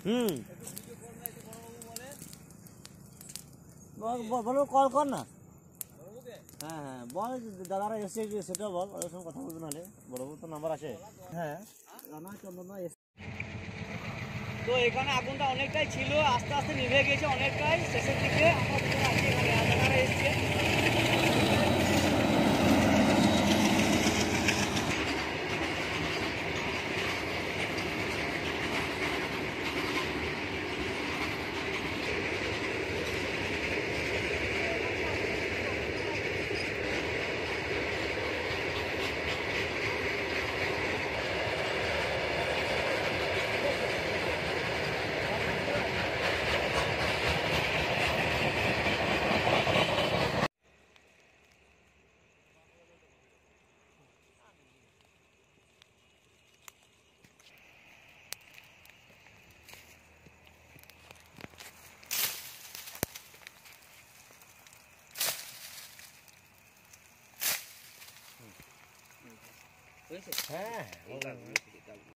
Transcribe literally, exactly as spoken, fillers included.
হুম বলো কল কর না। হ্যাঁ হ্যাঁ বল দাদারা এসে সেটা বল, ওদের সঙ্গে কথা বলবে নাহলে। বড়বাবু তো নাম্বার আছে। হ্যাঁ রানা চন্দনা এসে তো এখানে আগুনটা অনেকটাই ছিল, আস্তে আস্তে নিভে গেছে অনেকটাই শেষের দিকে। আমরা দুজন আছি এখানে, দাদারা এসছে। হ্যাঁ